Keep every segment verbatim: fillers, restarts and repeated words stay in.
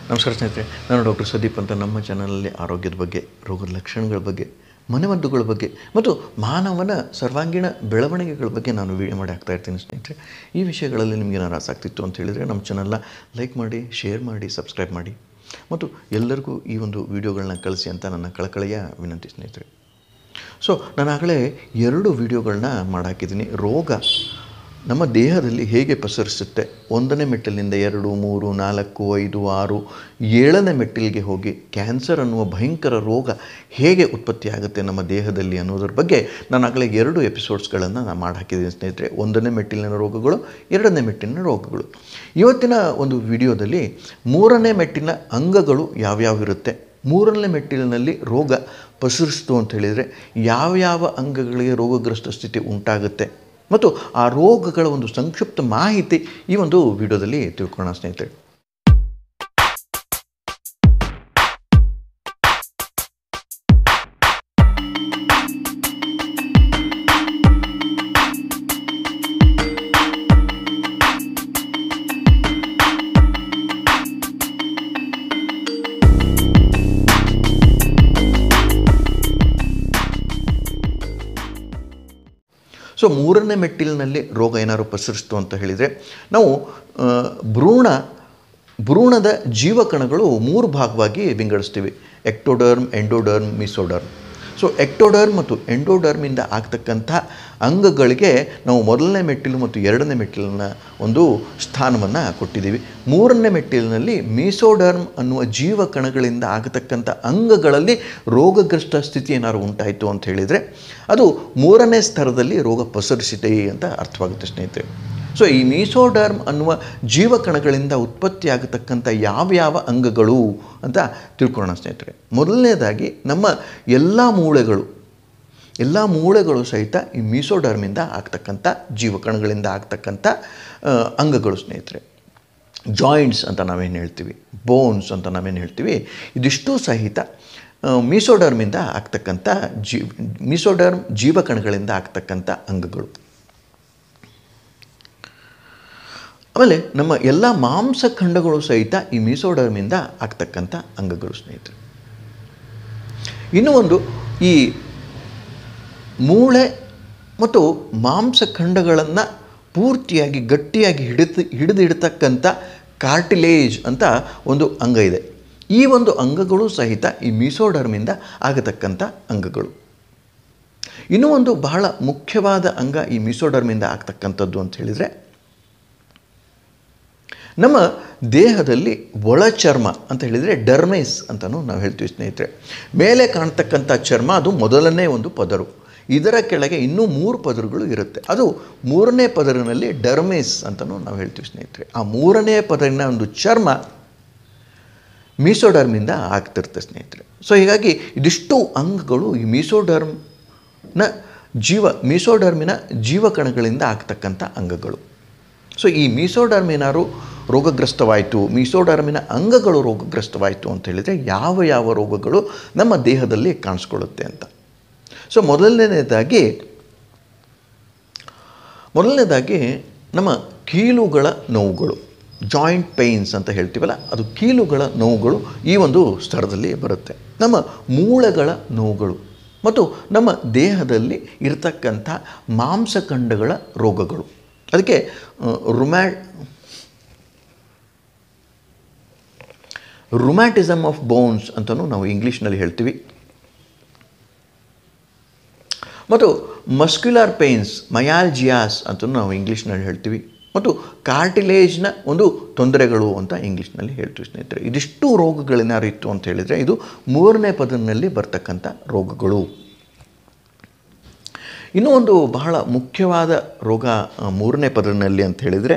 ನಮಸ್ಕಾರ ಸ್ನೇಹಿತರೆ, ನಾನು ಡಾಕ್ಟರ್ ಸುದೀಪ್ ಅಂತ. ನಮ್ಮ ಚಾನಲಲ್ಲಿ ಆರೋಗ್ಯದ ಬಗ್ಗೆ, ರೋಗದ ಲಕ್ಷಣಗಳ ಬಗ್ಗೆ, ಮನೆಮದ್ದುಗಳ ಬಗ್ಗೆ ಮತ್ತು ಮಾನವನ ಸರ್ವಾಂಗೀಣ ಬೆಳವಣಿಗೆಗಳ ಬಗ್ಗೆ ನಾನು ವೀಡಿಯೋ ಮಾಡಿ ಹಾಕ್ತಾ ಇರ್ತೀನಿ ಸ್ನೇಹಿತರೆ. ಈ ವಿಷಯಗಳಲ್ಲಿ ನಿಮಗೆ ಏನಾರು ಆಸಕ್ತಿ ಇತ್ತು ಅಂತ ಹೇಳಿದರೆ ನಮ್ಮ ಚಾನಲ್ನ ಲೈಕ್ ಮಾಡಿ, ಶೇರ್ ಮಾಡಿ, ಸಬ್ಸ್ಕ್ರೈಬ್ ಮಾಡಿ ಮತ್ತು ಎಲ್ಲರಿಗೂ ಈ ಒಂದು ವಿಡಿಯೋಗಳನ್ನ ಕಳಿಸಿ ಅಂತ ನನ್ನ ಕಳಕಳಿಯ ವಿನಂತಿ ಸ್ನೇಹಿತರೆ. ಸೊ ನಾನು ಆಗಲೇ ಎರಡು ವಿಡಿಯೋಗಳನ್ನ ಮಾಡಾಕಿದ್ದೀನಿ. ರೋಗ ನಮ್ಮ ದೇಹದಲ್ಲಿ ಹೇಗೆ ಪಸರಿಸುತ್ತೆ, ಒಂದನೇ ಮೆಟ್ಟಿಲಿನಿಂದ ಎರಡು, ಮೂರು, ನಾಲ್ಕು, ಐದು, ಆರು, ಏಳನೇ ಮೆಟ್ಟಿಲಿಗೆ ಹೋಗಿ ಕ್ಯಾನ್ಸರ್ ಅನ್ನುವ ಭಯಂಕರ ರೋಗ ಹೇಗೆ ಉತ್ಪತ್ತಿಯಾಗುತ್ತೆ ನಮ್ಮ ದೇಹದಲ್ಲಿ ಅನ್ನೋದ್ರ ಬಗ್ಗೆ ನಾನು ಆಗಲೇ ಎರಡು ಎಪಿಸೋಡ್ಸ್ಗಳನ್ನು ನಾನು ಮಾಡಿ ಹಾಕಿದ್ದೀನಿ ಸ್ನೇಹಿತರೆ. ಒಂದನೇ ಮೆಟ್ಟಿಲಿನ ರೋಗಗಳು, ಎರಡನೇ ಮೆಟ್ಟಿಲಿನ ರೋಗಗಳು. ಇವತ್ತಿನ ಒಂದು ವಿಡಿಯೋದಲ್ಲಿ ಮೂರನೇ ಮೆಟ್ಟಿನ ಅಂಗಗಳು ಯಾವ್ಯಾವ ಇರುತ್ತೆ, ಮೂರನೇ ಮೆಟ್ಟಿಲಿನಲ್ಲಿ ರೋಗ ಪಸರಿಸ್ತು ಅಂತ ಹೇಳಿದರೆ ಯಾವ್ಯಾವ ಅಂಗಗಳಿಗೆ ರೋಗಗ್ರಸ್ತ ಸ್ಥಿತಿ ಉಂಟಾಗುತ್ತೆ ಮತ್ತು ಆ ರೋಗಗಳ ಒಂದು ಸಂಕ್ಷಿಪ್ತ ಮಾಹಿತಿ ಈ ಒಂದು ವಿಡಿಯೋದಲ್ಲಿ ತಿಳ್ಕೊಳ್ಳೋಣ ಸ್ನೇಹಿತರೆ. ಸೊ ಮೂರನೇ ಮೆಟ್ಟಿಲಿನಲ್ಲಿ ರೋಗ ಏನಾದ್ರು ಪಸರಿಸ್ತು ಅಂತ ಹೇಳಿದರೆ ನಾವು ಭ್ರೂಣ ಭ್ರೂಣದ ಜೀವಕಣಗಳು ಮೂರು ಭಾಗವಾಗಿ ವಿಂಗಡಿಸ್ತೀವಿ: ectoderm, endoderm, mesoderm. So ectoderm ಮತ್ತು ಎಂಡೋಡರ್ಮಿಂದ ಆಗ್ತಕ್ಕಂಥ ಅಂಗಗಳಿಗೆ ನಾವು ಮೊದಲನೇ ಮೆಟ್ಟಿಲು ಮತ್ತು ಎರಡನೇ ಮೆಟ್ಟಿಲಿನ ಒಂದು ಸ್ಥಾನವನ್ನು ಕೊಟ್ಟಿದ್ದೀವಿ. ಮೂರನೇ ಮೆಟ್ಟಿಲಿನಲ್ಲಿ ಮಿಸೋಡರ್ಮ್ ಅನ್ನುವ ಜೀವಕಣಗಳಿಂದ ಆಗತಕ್ಕಂಥ ಅಂಗಗಳಲ್ಲಿ ರೋಗಗ್ರಸ್ತ ಸ್ಥಿತಿ ಏನಾದ್ರು ಉಂಟಾಯಿತು ಅಂತ ಹೇಳಿದರೆ ಅದು ಮೂರನೇ ಸ್ತರದಲ್ಲಿ ರೋಗ ಪಸರಿಸಿದೆ ಅಂತ ಅರ್ಥವಾಗುತ್ತೆ ಸ್ನೇಹಿತರೆ. ಸೊ ಈ ಮಿಸೋಡರ್ಮ್ ಅನ್ನುವ ಜೀವಕಣಗಳಿಂದ ಉತ್ಪತ್ತಿಯಾಗತಕ್ಕಂಥ ಯಾವ್ಯಾವ ಅಂಗಗಳು ಅಂತ ತಿಳ್ಕೊಳ್ಳೋಣ ಸ್ನೇಹಿತರೆ. ಮೊದಲನೇದಾಗಿ ನಮ್ಮ ಎಲ್ಲ ಮೂಳೆಗಳು ಎಲ್ಲ ಮೂಳೆಗಳು ಸಹಿತ ಈ ಮಿಸೋಡರ್ಮಿಂದ ಆಗ್ತಕ್ಕಂಥ ಜೀವಕಣಗಳಿಂದ ಆಗ್ತಕ್ಕಂಥ ಅಂಗಗಳು ಸ್ನೇಹಿತರೆ. ಜಾಯಿಂಟ್ಸ್ ಅಂತ ನಾವೇನು ಹೇಳ್ತೀವಿ, ಬೋನ್ಸ್ ಅಂತ ನಾವೇನು ಹೇಳ್ತೀವಿ, ಇದಿಷ್ಟು ಸಹಿತ ಮಿಸೋಡರ್ಮಿಂದ ಆಗ್ತಕ್ಕಂಥ ಜೀ ಮಿಸೋಡರ್ಮ್ ಜೀವಕಣಗಳಿಂದ ಆಗ್ತಕ್ಕಂಥ ಅಂಗಗಳು. ಆಮೇಲೆ ನಮ್ಮ ಎಲ್ಲ ಮಾಂಸಖಂಡಗಳು ಸಹಿತ ಈ ಮಿಸೋಡರ್ಮಿಂದ ಆಗ್ತಕ್ಕಂಥ ಅಂಗಗಳು ಸ್ನೇಹಿತರೆ. ಇನ್ನೂ ಒಂದು, ಈ ಮೂಳೆ ಮತ್ತು ಮಾಂಸಖಂಡಗಳನ್ನು ಪೂರ್ತಿಯಾಗಿ ಗಟ್ಟಿಯಾಗಿ ಹಿಡಿದು ಹಿಡಿದಿಡ್ತಕ್ಕಂಥ ಕಾರ್ಟಿಲೇಜ್ ಅಂತ ಒಂದು ಅಂಗ ಇದೆ. ಈ ಒಂದು ಅಂಗಗಳು ಸಹಿತ ಈ ಮಿಸೋಡರ್ಮಿಂದ ಆಗತಕ್ಕಂಥ ಅಂಗಗಳು. ಇನ್ನೂ ಒಂದು ಬಹಳ ಮುಖ್ಯವಾದ ಅಂಗ ಈ ಮಿಸೋಡರ್ಮಿಂದ ಆಗ್ತಕ್ಕಂಥದ್ದು ಅಂತ ಹೇಳಿದರೆ, ನಮ್ಮ ದೇಹದಲ್ಲಿ ಒಳಚರ್ಮ ಅಂತ ಹೇಳಿದರೆ ಡರ್ಮೇಸ್ ಅಂತಲೂ ನಾವು ಹೇಳ್ತೀವಿ ಸ್ನೇಹಿತರೆ. ಮೇಲೆ ಕಾಣ್ತಕ್ಕಂಥ ಚರ್ಮ ಅದು ಮೊದಲನೇ ಒಂದು ಪದರು. ಇದರ ಕೆಳಗೆ ಇನ್ನೂ ಮೂರು ಪದರುಗಳು ಇರುತ್ತೆ. ಅದು ಮೂರನೇ ಪದರಿನಲ್ಲಿ ಡರ್ಮೇಸ್ ಅಂತಲೂ ನಾವು ಹೇಳ್ತೀವಿ ಸ್ನೇಹಿತರೆ. ಆ ಮೂರನೇ ಪದರಿನ ಒಂದು ಚರ್ಮ ಮಿಸೋಡರ್ಮಿಂದ ಆಗ್ತಿರುತ್ತೆ ಸ್ನೇಹಿತರೆ. ಸೊ ಹೀಗಾಗಿ ಇದಿಷ್ಟು ಅಂಗಗಳು ಈ ಮಿಸೋಡರ್ಮ್ನ ಜೀವ ಮಿಸೋಡರ್ಮಿನ ಜೀವಕಣಗಳಿಂದ ಆಗ್ತಕ್ಕಂಥ ಅಂಗಗಳು. ಸೊ ಈ ಮಿಸೋಡರ್ಮ್ ಏನಾದ್ರು ರೋಗಗ್ರಸ್ತವಾಯಿತು, ಮಿಸೋಡರ್ಮಿನ ಅಂಗಗಳು ರೋಗಗ್ರಸ್ತವಾಯಿತು ಅಂತ ಹೇಳಿದರೆ ಯಾವ ಯಾವ ರೋಗಗಳು ನಮ್ಮ ದೇಹದಲ್ಲಿ ಕಾಣಿಸ್ಕೊಳ್ಳುತ್ತೆ ಅಂತ. ಸೊ ಮೊದಲನೇದಾಗಿ ಮೊದಲನೇದಾಗಿ ನಮ್ಮ ಕೀಲುಗಳ ನೋವುಗಳು, ಜಾಯಿಂಟ್ ಪೇಯ್ನ್ಸ್ ಅಂತ ಹೇಳ್ತೀವಲ್ಲ, ಅದು ಕೀಲುಗಳ ನೋವುಗಳು ಈ ಒಂದು ಸ್ತರದಲ್ಲಿ ಬರುತ್ತೆ. ನಮ್ಮ ಮೂಳೆಗಳ ನೋವುಗಳು ಮತ್ತು ನಮ್ಮ ದೇಹದಲ್ಲಿ ಇರತಕ್ಕಂಥ ಮಾಂಸಖಂಡಗಳ ರೋಗಗಳು, ಅದಕ್ಕೆ ರುಮ್ಯಾ ರುಮ್ಯಾಟಿಸಮ್ ಆಫ್ ಬೋನ್ಸ್ ಅಂತಲೂ ನಾವು ಇಂಗ್ಲೀಷ್ನಲ್ಲಿ ಹೇಳ್ತೀವಿ. ಮತ್ತು ಮಸ್ಕ್ಯುಲರ್ ಪೇಯ್ನ್ಸ್, ಮಯಾಲ್ಜಿಯಾಸ್ ಅಂತಲೂ ನಾವು ಇಂಗ್ಲೀಷ್ನಲ್ಲಿ ಹೇಳ್ತೀವಿ. ಮತ್ತು ಕಾರ್ಟಿಲೇಜ್ನ ಒಂದು ತೊಂದರೆಗಳು ಅಂತ ಇಂಗ್ಲೀಷ್ನಲ್ಲಿ ಹೇಳ್ತೀವಿ ಸ್ನೇಹಿತರೆ. ಇದಿಷ್ಟು ರೋಗಗಳೇನಾರು ಇತ್ತು ಅಂತ ಹೇಳಿದರೆ ಇದು ಮೂರನೇ ಪದರಿನಲ್ಲಿ ಬರ್ತಕ್ಕಂಥ ರೋಗಗಳು. ಇನ್ನೂ ಒಂದು ಬಹಳ ಮುಖ್ಯವಾದ ರೋಗ ಮೂರನೇ ಪದರಿನಲ್ಲಿ ಅಂತ ಹೇಳಿದರೆ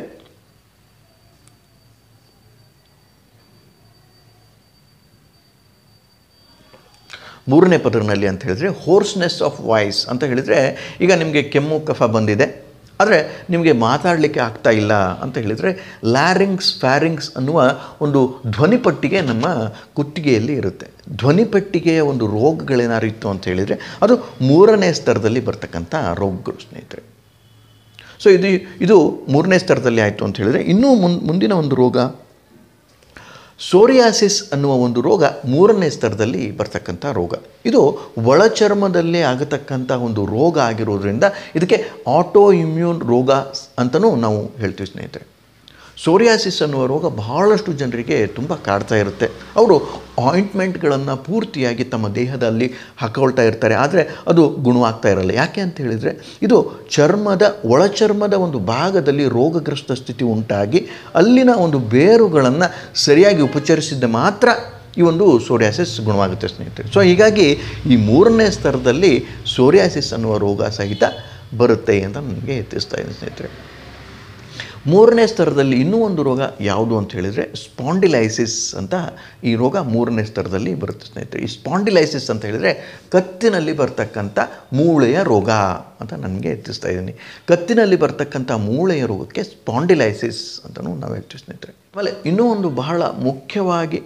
ಮೂರನೇ ಪದರಿನಲ್ಲಿ ಅಂತ ಹೇಳಿದರೆ ಹೋರ್ಸ್ನೆಸ್ ಆಫ್ ವಾಯ್ಸ್ ಅಂತ ಹೇಳಿದರೆ, ಈಗ ನಿಮಗೆ ಕೆಮ್ಮು ಕಫ ಬಂದಿದೆ ಆದರೆ ನಿಮಗೆ ಮಾತಾಡಲಿಕ್ಕೆ ಆಗ್ತಾ ಇಲ್ಲ ಅಂತ ಹೇಳಿದರೆ ಲ್ಯಾರಿಂಗ್ಸ್ ಫ್ಯಾರಿಂಗ್ಸ್ ಅನ್ನುವ ಒಂದು ಧ್ವನಿಪಟ್ಟಿಗೆ ನಮ್ಮ ಕುತ್ತಿಗೆಯಲ್ಲಿ ಇರುತ್ತೆ. ಧ್ವನಿಪಟ್ಟಿಗೆಯ ಒಂದು ರೋಗಗಳೇನಾರು ಇತ್ತು ಅಂತ ಹೇಳಿದರೆ ಅದು ಮೂರನೇ ಸ್ತರದಲ್ಲಿ ಬರ್ತಕ್ಕಂಥ ರೋಗಗಳು ಸ್ನೇಹಿತರೆ. ಸೊ ಇದು ಇದು ಮೂರನೇ ಸ್ತರದಲ್ಲಿ ಆಯಿತು ಅಂತ ಹೇಳಿದರೆ ಇನ್ನೂ ಮುನ್ ಮುಂದಿನ ಒಂದು ರೋಗ ಸೋರಿಯಾಸಿಸ್ ಅನ್ನುವ ಒಂದು ರೋಗ ಮೂರನೇ ಸ್ತರದಲ್ಲಿ ಬರ್ತಕ್ಕಂಥ ರೋಗ. ಇದು ಒಳಚರ್ಮದಲ್ಲೇ ಆಗತಕ್ಕಂಥ ಒಂದು ರೋಗ ಆಗಿರೋದ್ರಿಂದ ಇದಕ್ಕೆ ಆಟೋ ಇಮ್ಯೂನ್ ರೋಗ ಅಂತಲೂ ನಾವು ಹೇಳ್ತೀವಿ ಸ್ನೇಹಿತರೆ. ಸೋರಿಯಾಸಿಸ್ ಅನ್ನುವ ರೋಗ ಬಹಳಷ್ಟು ಜನರಿಗೆ ತುಂಬ ಕಾಡ್ತಾ ಇರುತ್ತೆ. ಅವರು ಆಯಿಂಟ್ಮೆಂಟ್ಗಳನ್ನು ಪೂರ್ತಿಯಾಗಿ ತಮ್ಮ ದೇಹದಲ್ಲಿ ಹಾಕೊಳ್ತಾ ಇರ್ತಾರೆ, ಆದರೆ ಅದು ಗುಣವಾಗ್ತಾ ಇರಲ್ಲ. ಯಾಕೆ ಅಂತ ಹೇಳಿದರೆ ಇದು ಚರ್ಮದ ಒಳಚರ್ಮದ ಒಂದು ಭಾಗದಲ್ಲಿ ರೋಗಗ್ರಸ್ತ ಸ್ಥಿತಿ ಉಂಟಾಗಿ ಅಲ್ಲಿನ ಒಂದು ಬೇರುಗಳನ್ನು ಸರಿಯಾಗಿ ಉಪಚರಿಸಿದ ಮಾತ್ರ ಈ ಒಂದು ಸೋರಿಯಾಸಿಸ್ ಗುಣವಾಗುತ್ತೆ ಸ್ನೇಹಿತರೆ. ಸೊ ಹೀಗಾಗಿ ಈ ಮೂರನೇ ಸ್ತರದಲ್ಲಿ ಸೋರಿಯಾಸಿಸ್ ಅನ್ನುವ ರೋಗ ಸಹಿತ ಬರುತ್ತೆ ಅಂತ ನನಗೆ ತಿಳಿಸ್ತಾ ಇದ್ದೀನಿ ಸ್ನೇಹಿತರೆ. ಮೂರನೇ ಸ್ತರದಲ್ಲಿ ಇನ್ನೂ ಒಂದು ರೋಗ ಯಾವುದು ಅಂತ ಹೇಳಿದರೆ ಸ್ಪಾಂಡಿಲೈಸಿಸ್ ಅಂತ ಈ ರೋಗ ಮೂರನೇ ಸ್ತರದಲ್ಲಿ ಬರುತ್ತೆ ಸ್ನೇಹಿತರೆ. ಈ ಸ್ಪಾಂಡಿಲೈಸಿಸ್ ಅಂತ ಹೇಳಿದರೆ ಕತ್ತಿನಲ್ಲಿ ಬರ್ತಕ್ಕಂಥ ಮೂಳೆಯ ರೋಗ ಅಂತ ನನಗೆ ತಿಳಿಸ್ತಾ ಇದ್ದೀನಿ. ಕತ್ತಿನಲ್ಲಿ ಬರ್ತಕ್ಕಂಥ ಮೂಳೆಯ ರೋಗಕ್ಕೆ ಸ್ಪಾಂಡಿಲೈಸಿಸ್ ಅಂತಲೂ ನಾವು ಹೇಳ್ತೀವಿ ಸ್ನೇಹಿತರೆ. ಆಮೇಲೆ ಇನ್ನೂ ಒಂದು ಬಹಳ ಮುಖ್ಯವಾಗಿ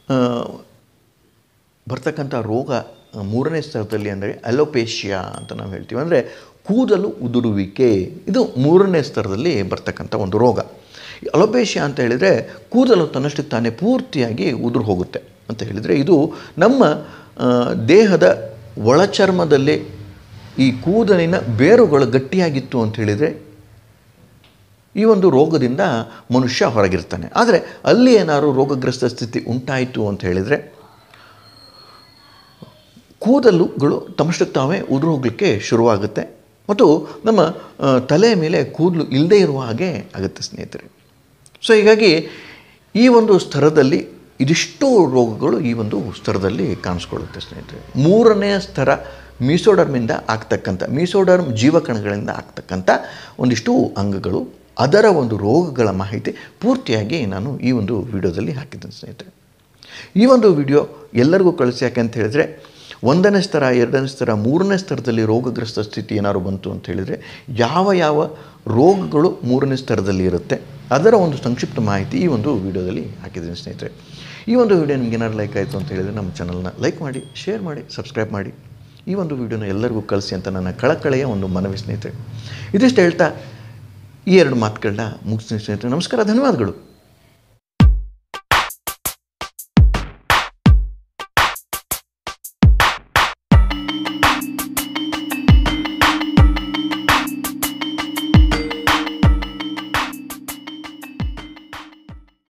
ಬರ್ತಕ್ಕಂಥ ರೋಗ ಮೂರನೇ ಸ್ತರದಲ್ಲಿ ಅಂದರೆ ಅಲೋಪೇಶಿಯಾ ಅಂತ ನಾವು ಹೇಳ್ತೀವಿ. ಅಂದರೆ ಕೂದಲು ಉದುರುವಿಕೆ, ಇದು ಮೂರನೇ ಸ್ತರದಲ್ಲಿ ಬರ್ತಕ್ಕಂಥ ಒಂದು ರೋಗ. ಅಲೋಪೇಶಿಯಾ ಅಂತ ಹೇಳಿದರೆ ಕೂದಲು ತನ್ನಷ್ಟಕ್ಕೆ ತಾನೇ ಪೂರ್ತಿಯಾಗಿ ಉದುರು ಹೋಗುತ್ತೆ ಅಂತ ಹೇಳಿದರೆ, ಇದು ನಮ್ಮ ದೇಹದ ಒಳಚರ್ಮದಲ್ಲಿ ಈ ಕೂದಲಿನ ಬೇರುಗಳು ಗಟ್ಟಿಯಾಗಿತ್ತು ಅಂತ ಹೇಳಿದರೆ ಈ ಒಂದು ರೋಗದಿಂದ ಮನುಷ್ಯ ಹೊರಗಿರ್ತಾನೆ. ಆದರೆ ಅಲ್ಲಿ ಏನಾದರೂ ರೋಗಗ್ರಸ್ತ ಸ್ಥಿತಿ ಉಂಟಾಯಿತು ಅಂತ ಹೇಳಿದರೆ ಕೂದಲುಗಳು ತಮ್ಮಷ್ಟಕ್ಕೆ ತಾವೇ ಉದುರು ಹೋಗಲಿಕ್ಕೆ ಶುರುವಾಗುತ್ತೆ ಮತ್ತು ನಮ್ಮ ತಲೆಯ ಮೇಲೆ ಕೂದಲು ಇಲ್ಲದೇ ಇರುವ ಹಾಗೆ ಆಗುತ್ತೆ ಸ್ನೇಹಿತರೆ. ಸೊ ಹೀಗಾಗಿ ಈ ಒಂದು ಸ್ತರದಲ್ಲಿ ಇದಿಷ್ಟು ರೋಗಗಳು ಈ ಒಂದು ಸ್ತರದಲ್ಲಿ ಕಾಣಿಸ್ಕೊಳ್ಳುತ್ತೆ ಸ್ನೇಹಿತರೆ. ಮೂರನೇ ಸ್ತರ ಮೀಸೋಡರ್ಮಿಂದ ಆಗ್ತಕ್ಕಂಥ ಮೀಸೋಡರ್ಮ್ ಜೀವಕಣಗಳಿಂದ ಆಗ್ತಕ್ಕಂಥ ಒಂದಿಷ್ಟು ಅಂಗಗಳು, ಅದರ ಒಂದು ರೋಗಗಳ ಮಾಹಿತಿ ಪೂರ್ತಿಯಾಗಿ ನಾನು ಈ ಒಂದು ವಿಡಿಯೋದಲ್ಲಿ ಹಾಕಿದ್ದೇನೆ ಸ್ನೇಹಿತರೆ. ಈ ಒಂದು ವಿಡಿಯೋ ಎಲ್ಲರಿಗೂ ಕಳಿಸಿ. ಯಾಕೆ ಅಂತ ಹೇಳಿದರೆ ಒಂದನೇ ಸ್ತರ, ಎರಡನೇ ಸ್ತರ, ಮೂರನೇ ಸ್ತರದಲ್ಲಿ ರೋಗಗ್ರಸ್ತ ಸ್ಥಿತಿ ಏನಾದ್ರು ಬಂತು ಅಂತ ಹೇಳಿದರೆ ಯಾವ ಯಾವ ರೋಗಗಳು ಮೂರನೇ ಸ್ತರದಲ್ಲಿ ಇರುತ್ತೆ ಅದರ ಒಂದು ಸಂಕ್ಷಿಪ್ತ ಮಾಹಿತಿ ಈ ಒಂದು ವಿಡಿಯೋದಲ್ಲಿ ಹಾಕಿದ್ದೀನಿ ಸ್ನೇಹಿತರೆ. ಈ ಒಂದು ವಿಡಿಯೋ ನಿಮ್ಗೆ ಏನಾದ್ರು ಲೈಕ್ ಆಯಿತು ಅಂತ ಹೇಳಿದರೆ ನಮ್ಮ ಚಾನಲ್ನ ಲೈಕ್ ಮಾಡಿ, ಶೇರ್ ಮಾಡಿ, ಸಬ್ಸ್ಕ್ರೈಬ್ ಮಾಡಿ. ಈ ಒಂದು ವಿಡಿಯೋನ ಎಲ್ಲರಿಗೂ ಕಳಿಸಿ ಅಂತ ನನ್ನ ಕಳಕಳೆಯ ಒಂದು ಮನವಿ ಸ್ನೇಹಿತರೆ. ಇದಿಷ್ಟು ಹೇಳ್ತಾ ಈ ಎರಡು ಮಾತುಗಳನ್ನ ಮುಗಿಸ್ತೀನಿ ಸ್ನೇಹಿತರೆ. ನಮಸ್ಕಾರ, ಧನ್ಯವಾದಗಳು.